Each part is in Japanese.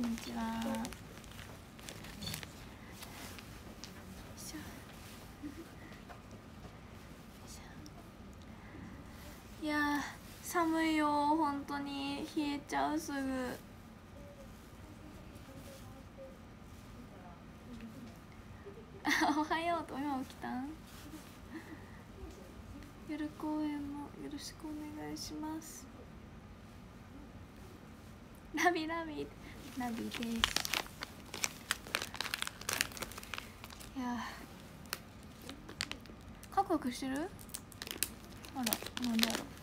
んにちは。いやー寒いよ本当に冷えちゃうすぐ。おはようと今起きたん。夜公演もよろしくお願いします。ラビラビラビです。いやカクカクしてる。あらなんでやろ。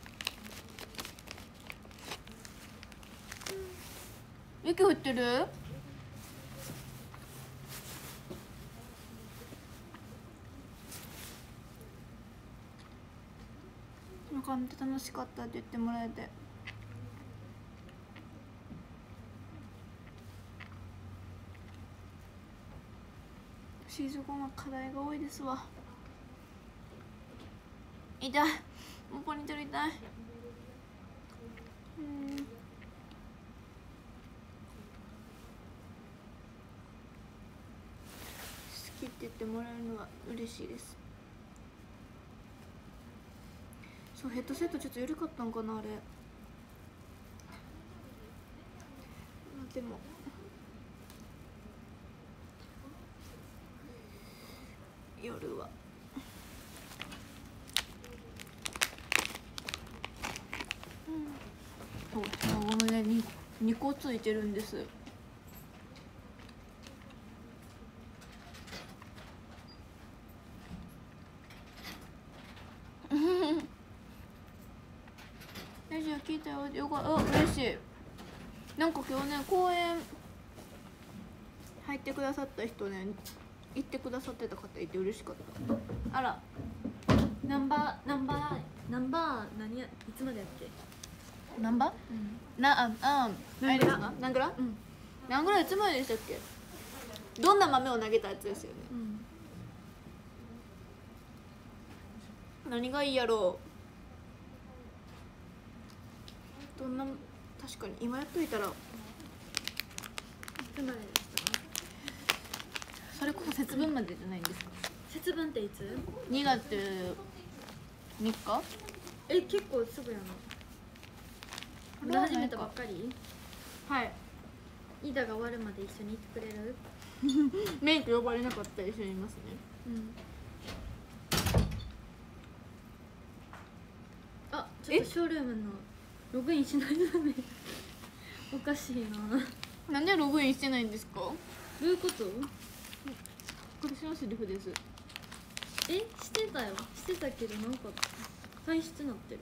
雪降ってる。なんかめっちゃ楽しかったって言ってもらえて。シーズン5は課題が多いですわ。痛い、もうポニーテール痛い。好きって言ってもらえるのは嬉しいです。そうヘッドセットちょっと緩かったんかなあれ。でも夜はそうごめんね、2個ついてるんです。ラジオ聞いたよ。よかった、嬉しい。なんか今日ね公演入ってくださった人ね、行ってくださってた方いて嬉しかった。あらナンバー何や、いつまでやっけ。ナンバー、何グラ何グラ、何グラいつまででしたっけ。どんな豆を投げたやつですよね、何がいいやろう。どんな、確かに今やっといたら。いつまででしたか。それこそ節分までじゃないんですか。 節分っていつ ？2月3日。 結構すぐやな。まだ始めたばっかり。 はい。 イダが終わるまで一緒にいてくれる。 メイク呼ばれなかったら一緒にいますね。 あ、ちょっとショールームのログインしないとね。おかしいな。 なんでログインしてないんですか。 どういうこと。 これしのセリフです。 してたよ。してたけどなんか退出なってる。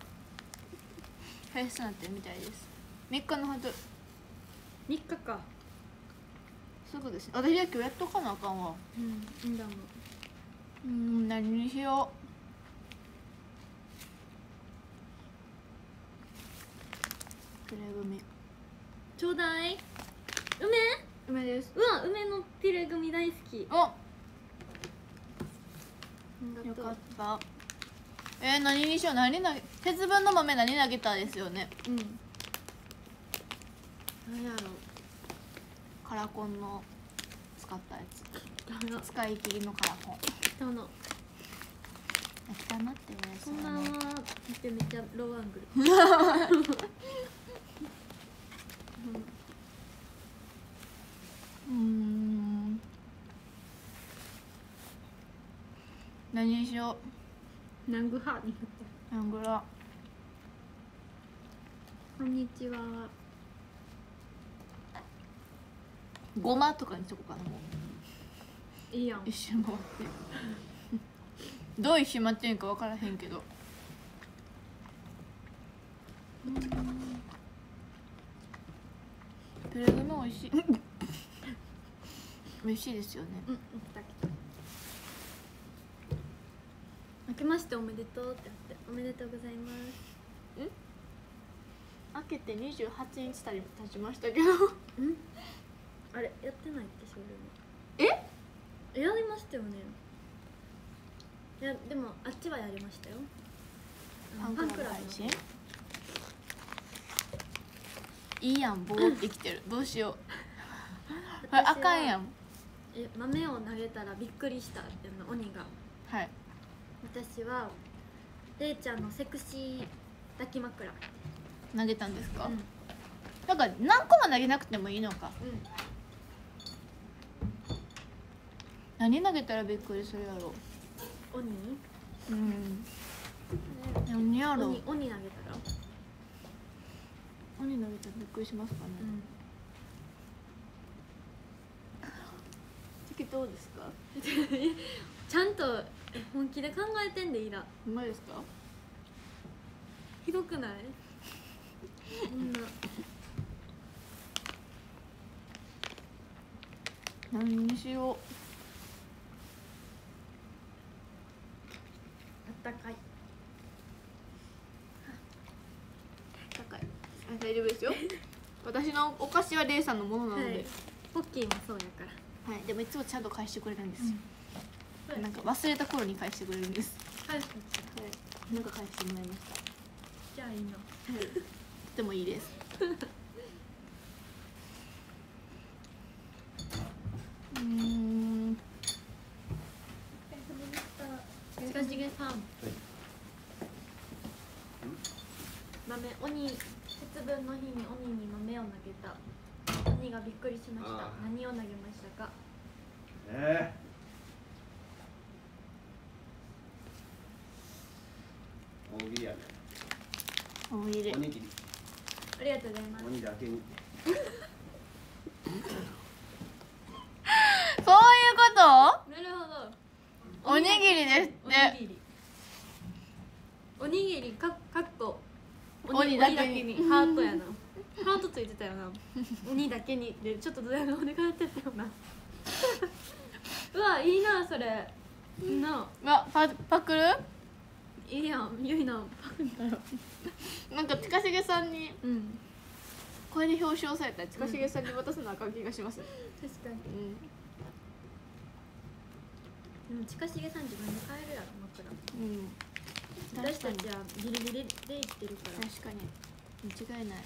退出なってるみたいです。3日のはず。 3日か。 すぐですね。私は今日やっとかなあかんわ。 いいんだもん。何にしよう。ピュレグミちょうだい。 梅です。 うわ、梅のピュレグミ大好き。 お、よかった。何にしよう。何投げ、節分の豆何投げたですよね。 何やろう。 カラコンの使ったやつ。使い切りのカラコン。 汚っ。 汚ってね。 そんなは見てめっちゃローアングル。 何にしよう。ナングハ。 ナングラ。 こんにちは。 ごまとかにしとこうかな。もういいやん。 一周回ってどう一周回ってんか分からへんけど。ピュレグミ美味しい。美味しいですよね。 明けましておめでとうってあって、おめでとうございます。 明けて28日経ちましたけど。 あれやってないってショールーム。やりましたよね。いやでもあっちはやりましたよ。 ファンクラブ配信。 いいやん、ボーってきてる。どうしよう。これあかんやん。 豆を投げたらびっくりしたっていうの鬼が。 はい。 私はれいちゃんのセクシー抱き枕。 投げたんですか？ うんなんか何個も投げなくてもいいのか。何投げたらびっくりするやろ。 鬼？ うん。何やろ。 鬼投げたら？ 鬼投げたらびっくりしますかね。適当ですか？ ちゃんと本気で考えてんでいいら。 うまいですか？ ひどくない？そんな。 何にしよう。 あったかい。 高い。大丈夫ですよ。私のお菓子はレイさんのものなので、 はい、ポッキーもそうやから。 はい、でもいつもちゃんと返してくれるんですよ。 うん、 なんか忘れた頃に返してくれるんです。 はい、 はい、なんか返してもらいました。 じゃあいいの。 はい、とてもいいです。 近重さん。豆鬼節分の日に鬼に豆を投げた。鬼がびっくりしました。何を投げましたか？ 大喜利やね。 大喜利。 おにぎり。 ありがとうございます。 鬼だけに。 そういうこと？ なるほど。 おにぎりですって。 おにぎりかっこ鬼だけにハートやな。ハートついてたよな。鬼だけにでちょっとドヤ顔で書いてたよな。うわいいなそれ。いいな。 パクる？ いいやん。ゆいなパクったよ。 なんか近重さんにうんこれで表彰されたら近重さんに渡すのあかん気がします。 確かに。でも近重さん自分で買えるやろ枕。私たちはギリギリで生きてるから。 確かに間違いない。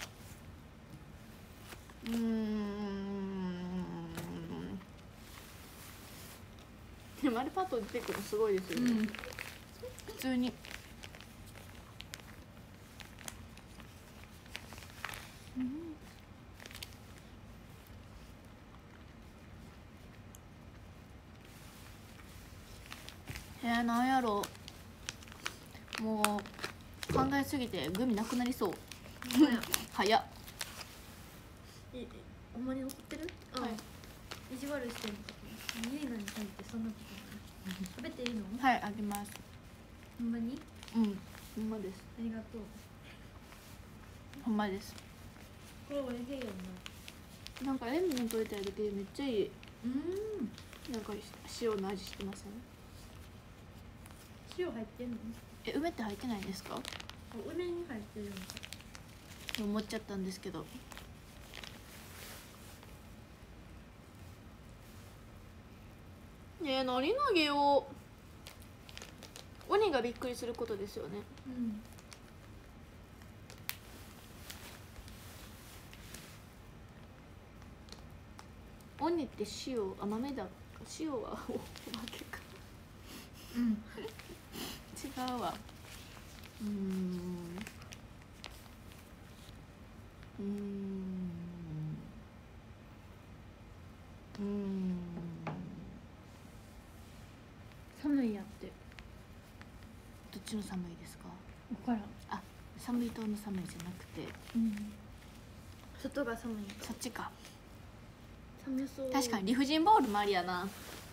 でもあれパッと出てくるのすごいですよね。普通に。なんやろう。もう考えすぎてグミなくなりそう。早っ。 ほんまに怒ってる？ はい。 意地悪してるの。ゆいなに対してそんなことない。食べていいの？ はい、あげます。 ほんまに？ うん、ほんまです。 ありがとう。 ほんまです。 これおいしいよな。 なんか塩分取れただけでめっちゃいい。なんか塩の味してません？ 塩入ってんの？ 梅って入ってないんですか？ 梅に入ってるのか思っちゃったんですけど。ねえ、何投げよう。鬼がびっくりすることですよね。鬼って塩、豆だ。塩はおまけか。違うわ。 寒いやって。 どっちの寒いですか？ 分からん。 あ、寒い島の寒いじゃなくて、 外が寒い。 そっちか。 寒そう。 確かに理不尽ボールもありやな。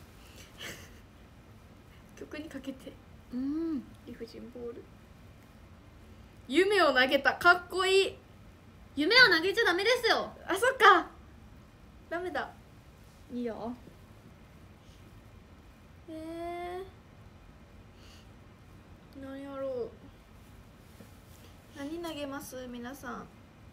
曲にかけて。 理不尽ボール。夢を投げた。かっこいい。 夢を投げちゃダメですよ。 あ、そっか。ダメだ。いいよ。何やろう。何投げます皆さん？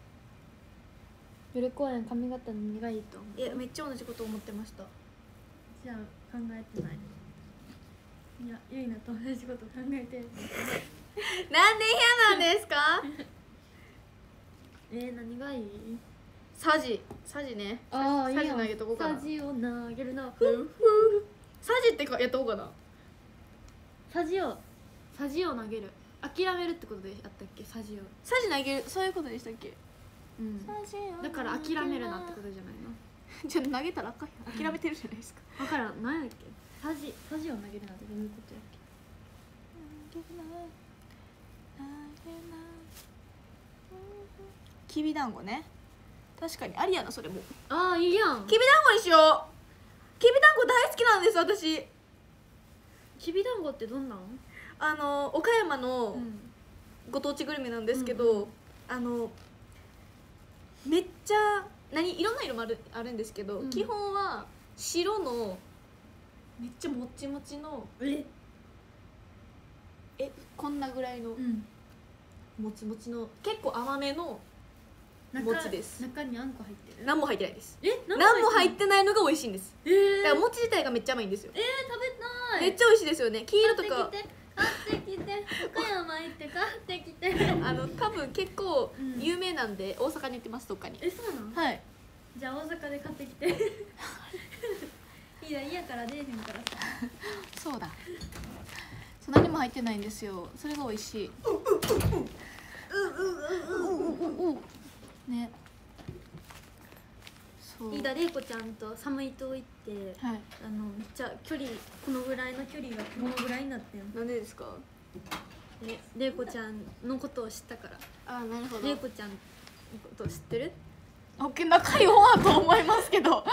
夜公演髪型の苦いと思う。 いや、めっちゃ同じこと思ってました。 じゃあ考えてない。いや、ゆいなと同じこと考えてる。 なんで嫌なんですか？ 何がいい？ サジね。 ああいいやん。 サジ投げとこうかな。 サジを投げるな。 サジってかやっとこうかな。 サジを投げる。諦めるってことでやったっけ？サジを。 サジ投げる、そういうことでしたっけ？ うん。 サジをだから諦めるなってことじゃないの？ じゃあ投げたらあかんやん。諦めてるじゃないですか。 わからん。何やっけ？サジを投げるなってどういうことやっけ？ きびだんごね。確かにありやなそれも。 ああいいやん。 きびだんごにしよう。きびだんご大好きなんです私。 きびだんごってどんなん？ 岡山のうんご当地グルメなんですけど、めっちゃいろんな色もあるんですけど、基本は白のめっちゃもちもちのこんなぐらいのもちもちの結構甘めの餅です。 中にあんこ入ってる？ 何も入ってないです。 何何も入ってないのが美味しいんです。 だだから餅自体がめっちゃ甘いんですよ。 食べたい。 めっちゃ美味しいですよね。黄色とか買ってきて岡山行って買ってきて多分結構有名なんで大阪に行ってます。どっかに。 そうなん？ はい。 じゃあ大阪で買ってきていや家から出えへんからさ。 そうだ。何も入ってないんですよ。それが美味しい。ね。そう。 飯田玲子ちゃんと寒いと行って、 はい。 めっちゃ距離このぐらいの距離がこのぐらいになってん。 なんでですか？ 玲子ちゃんのことを知ったから。 あ、なるほど。 玲子ちゃんのこと知ってる？ 仲いい方だと思いますけど。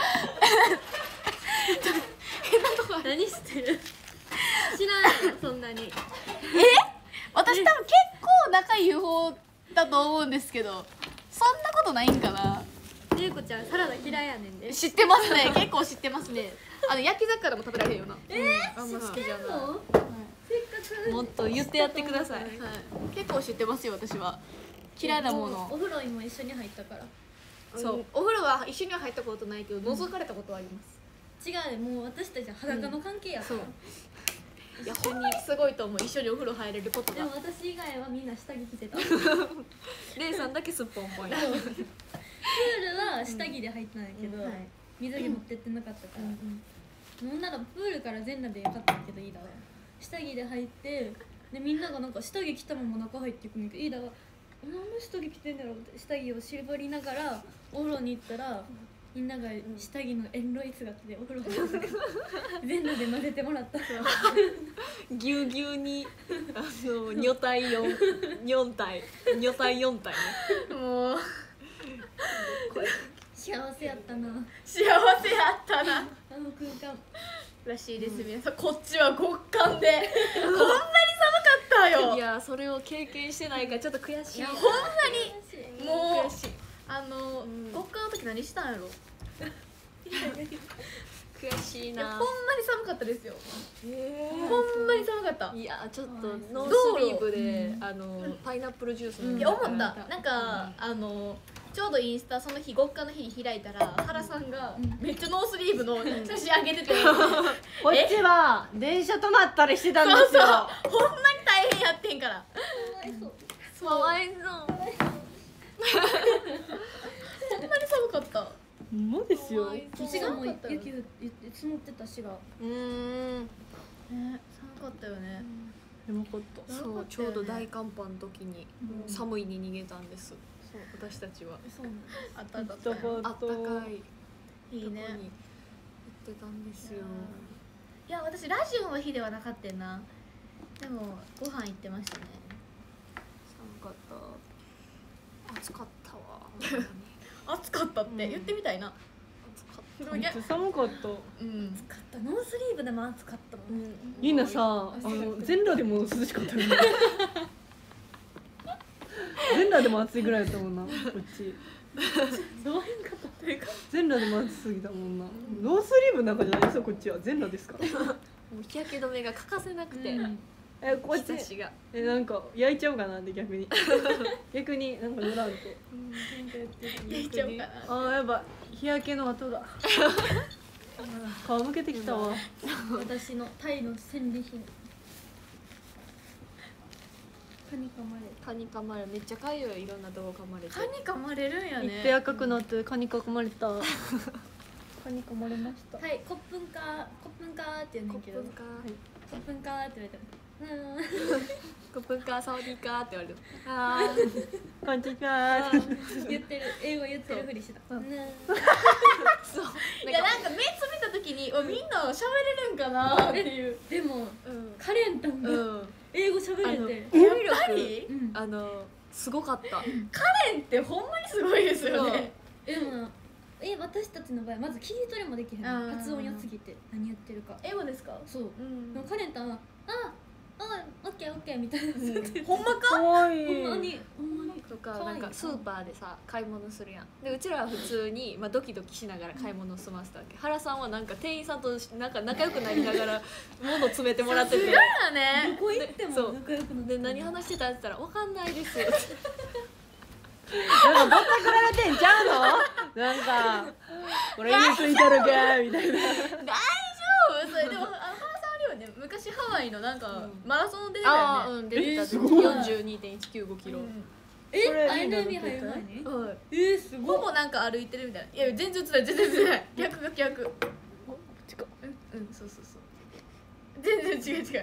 何してる？知らんよそんなに。 私多分結構仲いい方だと思うんですけど、そんなことないんかな。 玲子ちゃんサラダ嫌いやねんで。 知ってますね。結構知ってますね。焼き魚も食べられへんよな。あんま好きじゃない。 せっかくもっと言ってやってください。はい。結構知ってますよ私は。嫌いなもの。 お風呂にも一緒に入ったから。 そう。お風呂は一緒には入ったことないけど、覗かれたことはあります。 違う、もう私たちは裸の関係やから。 いや本当にすごいと思う。一緒にお風呂入れることが。 でも私以外はみんな下着着てた。 レイさんだけすっぽんぽんや。 プールは下着で入ったんやけど、水着持ってってなかったから、なんならプールから全裸でよかったけど、いいだわ下着で入って、でみんながなんか下着着たまま中入っていくんだけど、いいだわ何の下着着てんだろうって下着を絞りながらお風呂に行ったら、みんなが下着のエンロイ姿でお風呂に入って全裸で混ぜてもらった。 ぎゅうぎゅうに女体4体女体4体ね。もう幸せやったな、 幸せやったな。 あの空間らしいです。皆さんこっちは極寒でこんなに寒かったよ。いやそれを経験してないからちょっと悔しい。ほんまにもう悔しい。極寒の時何したんやろ。悔しいな。ほんまに寒かったですよ。ほんまに寒かった。いやちょっとノースリーブでパイナップルジュース飲んで。いや思った。なんかちょうどインスタその日極寒の日に開いたら原さんがめっちゃノースリーブの写真あげてて、 こっちは電車止まったりしてたんですよ。 ほんまに大変やってんから。かわいそう。ほんまに寒かった。 ほんまですよ。 滋賀も雪積もってた。滋賀ね、寒かったよね。 寒かった。 そうちょうど大寒波の時に寒いに逃げたんです。そう私たちは。そうなんです。あったかい。あったかい。いいね。行ってたんですよ。いや私ラジオの日ではなかったな。でもご飯行ってましたね。寒かった。暑かったわ。暑かったって言ってみたいな。暑かった。 めっちゃ寒かった。 暑かった。ノースリーブでも暑かったもん。 みんなさ全裸でも涼しかったよね。全裸でも暑いぐらいだったもんなこっち。 どういうことっていうか。 全裸でも暑すぎたもんな。ノースリーブなんかじゃないですよこっちは。全裸ですから。 もう日焼け止めが欠かせなくて。 こっちなんか焼いちゃおうかなって逆に逆になんか塗らんと焼いちゃおうかな。 あーやばい日焼けの跡だ。顔向けてきたわ。 私のタイの戦利品。 蚊に噛まれる。 蚊に噛まれる。めっちゃかゆい。いろんなとこ噛まれて。 蚊に噛まれるんやね。 いって赤くなって蚊に囲まれた。蚊に噛まれました。 はい、コップンカーって言うんだけど、コップンカーって言われてる。 コップンカーサワディーカーって言われる。 こんにちは。 言ってる、英語言ってるふりしてた。 そう。 いやなんか目つぶった時にみんな喋れるんかなっていう。 でもうん。 カレンタンが英語喋れて、 やっぱりうんすごかった。 カレンってほんまにすごいですよね。 でも私たちの場合まず聞き取りもできへんあーの、発音良すぎて何言ってるか。 英語ですか？ そううんでもカレンタンはオッケーオッケーみたいな、 ほんまか？ かわいい。 ほんまにとか可愛ないんかスーパーでさ買い物するやん。でうちらは普通にドキドキしながら買い物を済ませたわけ。原さんはなんか店員さんとなんか仲良くなりながら物詰めてもらってて。 だね。 どこ行ってもそう仲良くなってで何話してたって言ったらわかんないですよ。 なんかぼったくられてんちゃうの？なんかこれについてるかみたいな。 大丈夫？それでも原さんあれよね、昔ハワイのなんかマラソン出てたよね。 出てた。 すごい。 42.195 キロ。 これアイヌミいいの入る前にすすごい。 ほぼなんか歩いてるみたいな。いや全然映ってない、全然映ってない。逆が逆。うんそうそうそう。全然違う違う。違う。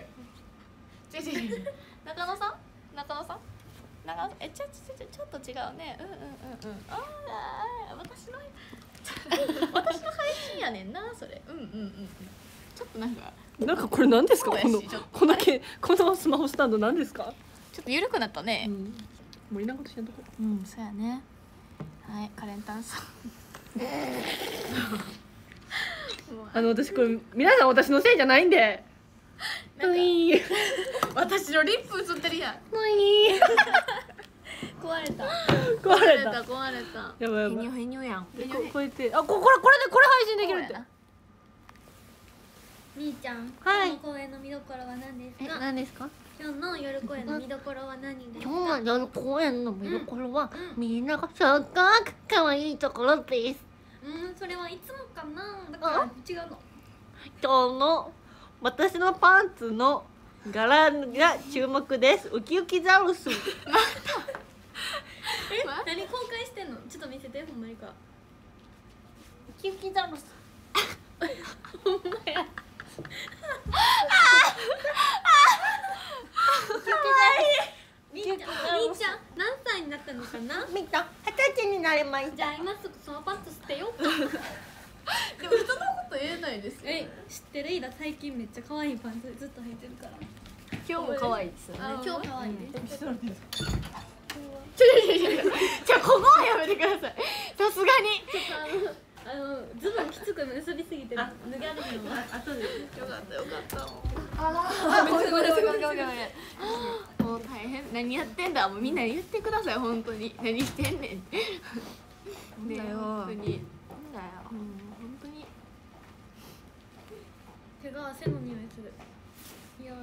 中野さん？中野さん？ちょっと違うね。ああ私の配信やねんなそれ。ちょっとなんかなんかこれ何ですか？ そうやしちょっとこのスマホスタンド何ですか？ ちょっと緩くなったね。 もういらんことしてんとこ。 そうやね。はいカレンタンさん。 私これ皆さん私のせいじゃないんで。 なんかいー。 私のリップ映ってるやん。 壊れた。 壊れた。 壊れた。 やばいやばい。 へにょやん。 でこうやってこれ配信できるって。 みーちゃん、 はい今日の公演の見どころは何ですか？ 何ですか？ 今日の夜公演の見どころは何ですか？ 今日の夜公演の見どころは、みんながすっごく可愛いところです。 それはいつもかな。だから違うの。 今日の私のパンツの柄が注目です。ウキウキザウルス。 何公開してんの？ちょっと見せてほんまにか。 ウキウキザウルス。 みーちゃん何歳になったのかな？ みた、20歳になりましじゃあ今すぐそのパンツ捨てようか。 でも人のこと言えないですよ。 知ってる？イラ最近めっちゃ可愛いパンツずっと履いてるから。 今日も可愛いですよね。 今日可愛いね。 じゃあここはやめてください。さすがに。 ズボンきつく結びすぎて脱がれへんわ。 後で。 よかったよかった。ごめん。もう大変。何やってんだ。もうみんな言ってください本当に。何してんねんって。ねだよ本当に。 なんだよ。 本当に。 手が汗の匂いする。いやね。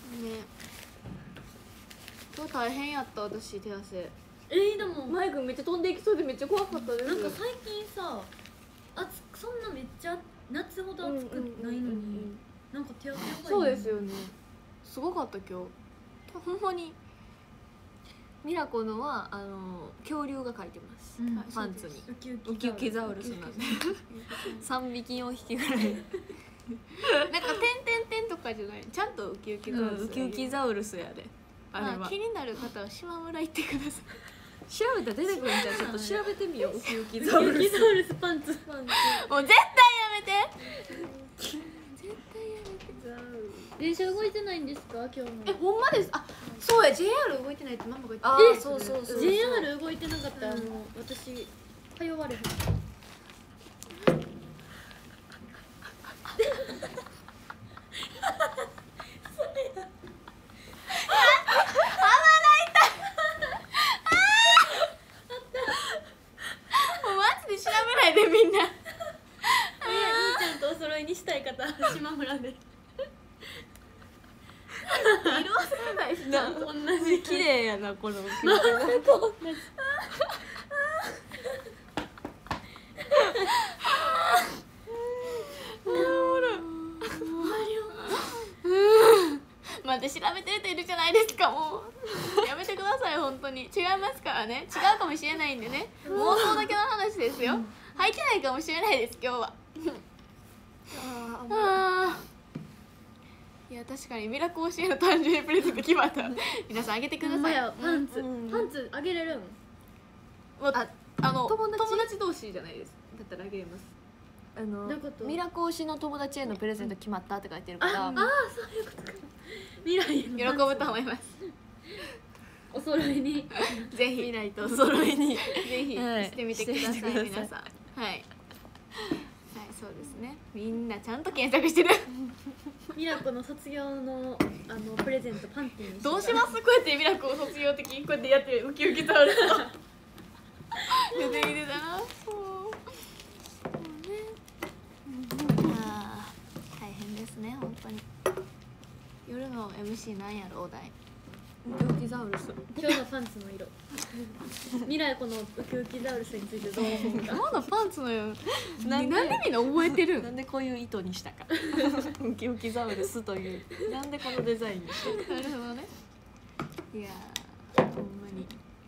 今日大変やった私手汗。 でもマイクめっちゃ飛んでいきそうでめっちゃ怖かったです。 なんか最近さ、そんなめっちゃ夏ほど暑くないのに、なんか手汗やばいね。 そうですよね。すごかった今日。ほんまに。ミラコのは恐竜が描いてます。パンツに。 ウキウウキウキザウルスなんで。3匹4匹ぐらい。 なんか点とかじゃない。ちゃんとウキウキザウルス。 ウキウキザウルスやで。あれは気になる方は島村行ってください。 調べたら出てくるんじゃん。ちょっと調べてみよう。ウキウキザザウルス。 ウルスパンツ。 もう絶対やめて。絶対やめて。 電車動いてないんですか今日も？ ほんまです。あ、そうや JR 動いてないってママが言ってた。 そうそうそう。 JR 動いてなかったらもう私通われへん。 もうマジで調べないでみんな。 みーちゃんとお揃いにしたい方島村で。 色褪せないしな。 同じ綺麗やなこの。 待って調べてる人いるじゃないですかもう。やめ当に違いますからね。違うかもしれないんでね、妄想だけの話ですよ。履いてないかもしれないです、今日は。あー、いや確かにミラコーシへの誕生日プレゼント決まった。皆さんあげてください。 パンツあげれるん？ 友達同士じゃないです。だったらあげれます。 どういうこと？ ミラコ推しの友達へのプレゼント決まったって書いてるから、 未来喜ぶと思います。 お揃いにぜひ未来とお揃いにぜひはいしてみてください、 してみてください皆さん。はいはい、そうですね。みんなちゃんと検索してる。 ミラコの卒業のプレゼントパンティーにどうします？こうやってミラクル卒業的にこうやってやってウキウキ触ると出てきてたな。そうね。あー大変ですね本当に。夜の MC なんやろお題。 ウキウキザウルス。 今日のパンツの色未来このウキウキザウルスについてどう思うか。 今のパンツのよ。 ななんんでみんな覚えてるん？ なんでこういう糸にしたかウキウキザウルスというなんでこのデザインにしたか。 なるほどね。いやーほんまに。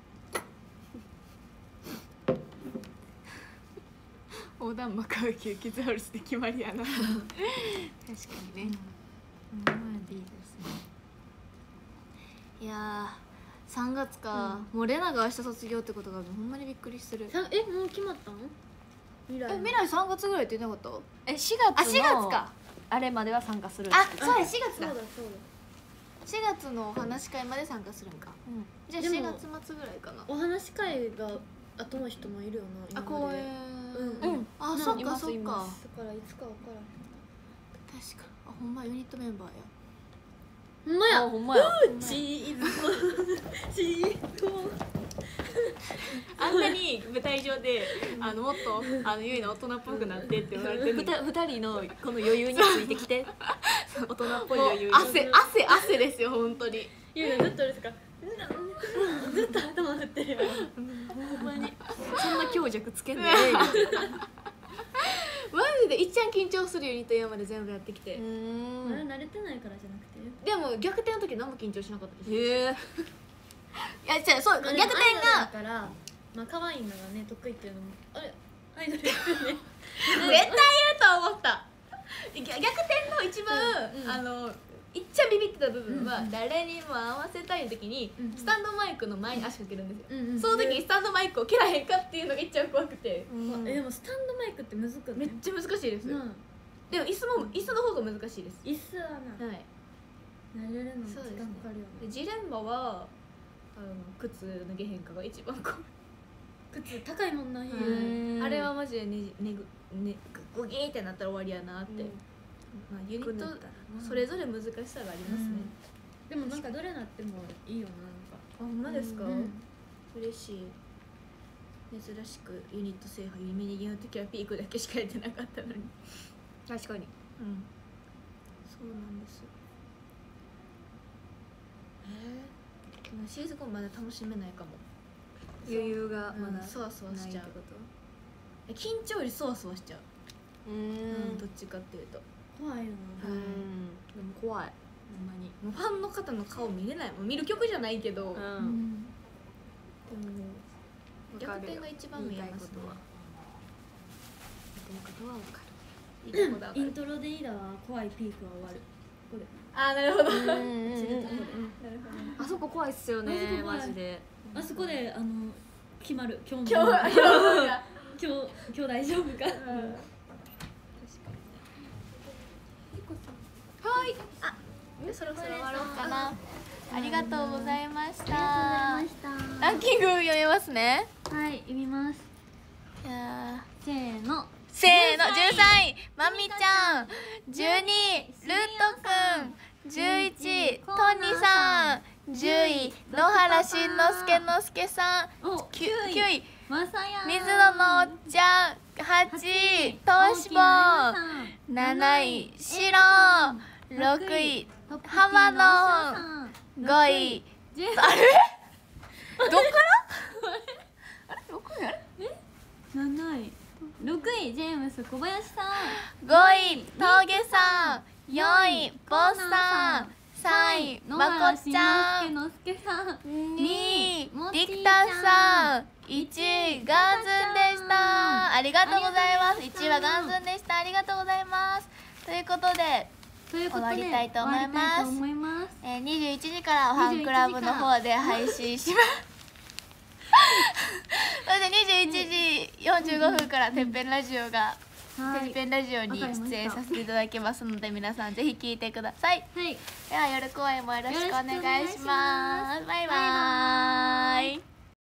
横断幕はウキウキザウルスで決まりやな。確かにね。 まあいいですね。 いやー3月か、もうレナが明日卒業ってことがほんまにびっくりしてる。 もう決まったの？未来未来3月ぐらいって言ってなかっ 4月た？あの 4月か。 あれまでは参加する。 あそうや4月だ。 そうだそう 4月のお話し会まで参加するんか。じゃあでも 4月末ぐらいかな。 だ。お話し会が後の人もいるよな。 あ公演。 うんあうんそっかそっか。 だからいつかわからん。 確か。あほんまユニットメンバーや。 ほんまや。 ほんまや。 チーズあんなに舞台上でもっとゆいの大人っぽくなってって言われてるのに二人のこの余裕についてきて大人っぽいもう余裕に汗ですよ本当に。 ゆうのずっとですか。ずっと頭振ってるよ。 ほんまにそんな強弱つけんでマジでいっちゃん緊張するユニット今まで全部やってきて、 まだ慣れてないからじゃなくて。 でも逆転の時何も緊張しなかったです。 へえ。 いや違うそう逆転だがからまあ可愛いのがね得意っていうのもあれアイドルやってるね。 絶対言うと思った。逆転の一番、いっちゃんビビってた部分は、誰にも合わせたい時に、スタンドマイクの前に足かけるんですよ、その時にスタンドマイクを蹴らへんかっていうのがいっちゃん怖くて、 でもスタンドマイクって難しくめっちゃ難しいです、 うんでも椅子の方が難しいです。 椅子はなはい。 慣れるの時そうですね間かかるよでね。 ジレンマは靴脱げへんかが一番怖い。 靴高いもんな。 あれはマジでグギーってなったら終わりやなって、まあ、ユニットそれぞれ難しさがありますね。 でもなんかどれなってもいいよな。 あほんまですか、 うん嬉しい。珍しくユニット制覇夢逃げの時はピークだけしかやってなかったのに。 確かに。 そうなんです。でもシーズン5まだ楽しめないかも。 余裕がまだそわそわしちゃうないってこと。 緊張よりそわそわしちゃう、どっちかっていうと。 怖いよな。 でも怖いほんまに。もうファンの方の顔見れないもん。見る曲じゃないけど、でも逆転が一番見えますね。 言いたいことは分かる。 いいとこだわかるイントロでいいだわ。怖いピークは終わる。これあーなるほど。 知るとこで。 あそこ怖いっすよねあそこ怖いマジで。 あそこで決まる。今今日は今日大丈夫か。 はいあそろそろ終わろうかな。ありがとうございました。ランキング読みますね。 はい読みます。 いやせーの。 せーの13位まみちゃん、12位ルートくん、11位トニさん、10位野原しんのすけのすけさん、 お 9位まさや。 水野のおっちゃん、8位としぼん、7位しろん、6位浜野、5位あれどっからあれ6位あれ 7位。6位ジェームス小林さん。 5位峠さん、4位ボスさん、 3位まこっちゃん、 のすけさん、 2位もっちーディクタさん、1位ガンズンでした。ありがとうございます。1位はガンズンでした。ありがとうございます。ということで終わりたいと思います。21時からファンクラブの方で配信しますそれで21時45分からてっぺんラジオがてっぺんラジオに出演させていただきますので、皆さんぜひ聞いてください。 はい、 では夜公演もよろしくお願いします。バイバーイ。